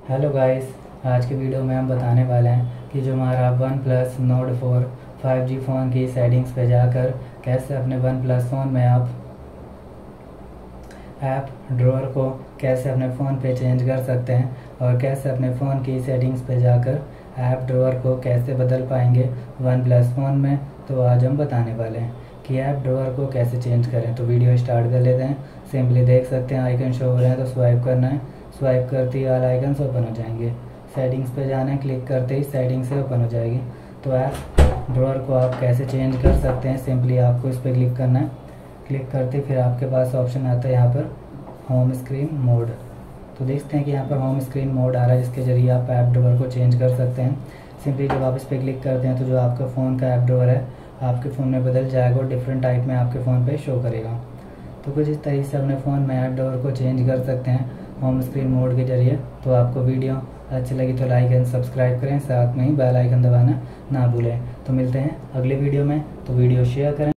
Hello guys, आज के video में हम बताने वाले हैं कि जो हमारा one plus note 4 5G phone की सेटिंग्स पे जाकर कैसे अपने वन प्लस फ़ोन में आप ऐप ड्रॉअर को कैसे अपने फ़ोन पे चेंज कर सकते हैं और कैसे अपने फ़ोन की सेटिंग्स पे जाकर ऐप ड्रॉअर को कैसे बदल पाएंगे वन प्लस फ़ोन में। तो आज हम बताने वाले हैं कि ऐप ड्रॉअर को कैसे चेंज करें। तो वीडियो स्टार्ट कर लेते हैं। सिंपली देख सकते हैं आइकन शो हो रहे हैं, तो स्वाइप करना है। स्वाइप करते ही ऑल आइकन्स ओपन हो जाएंगे। सेटिंग्स पे जाना है, क्लिक करते ही सेटिंग्स से ओपन हो जाएगी। तो ऐप ड्रॉअर को आप कैसे चेंज कर सकते हैं, सिंपली आपको इस पर क्लिक करना है। क्लिक करते फिर आपके पास ऑप्शन आता है यहाँ पर होम स्क्रीन मोड। तो देखते हैं कि यहाँ पर होम स्क्रीन मोड आ रहा है, जिसके ज़रिए आप ऐप ड्रॉअर को चेंज कर सकते हैं। सिंपली जब आप इस पर क्लिक करते हैं तो जो आपका फ़ोन का ऐप ड्रॉअर है आपके फ़ोन में बदल जाएगा और डिफरेंट टाइप में आपके फ़ोन पे शो करेगा। तो कुछ इस तरीके से अपने फ़ोन में ऐप ड्रॉअर को चेंज कर सकते हैं होम स्क्रीन मोड के ज़रिए। तो आपको वीडियो अच्छी लगी तो लाइक एंड सब्सक्राइब करें, साथ में ही बेल आइकन दबाना ना भूलें। तो मिलते हैं अगले वीडियो में, तो वीडियो शेयर करें।